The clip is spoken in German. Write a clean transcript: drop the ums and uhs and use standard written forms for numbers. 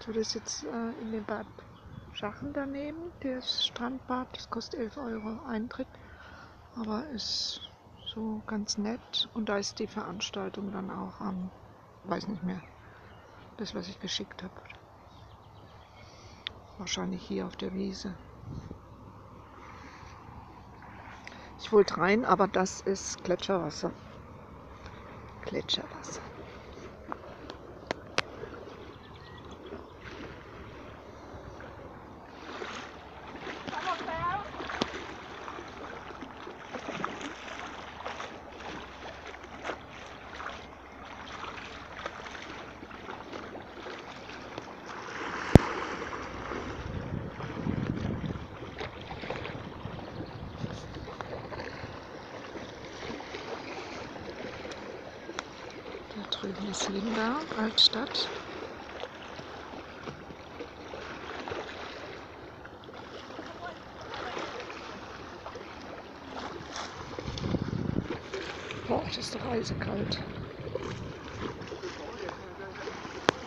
So, das ist jetzt in dem Bad Schachen daneben, das Strandbad, das kostet 11 Euro Eintritt, aber ist so ganz nett. Und da ist die Veranstaltung dann auch am, weiß nicht mehr, das was ich geschickt habe. Wahrscheinlich hier auf der Wiese. Ich wollte rein, aber das ist Gletscherwasser. Gletscherwasser. Da drüben ist Linda, Altstadt. Boah, das ist doch eisekalt.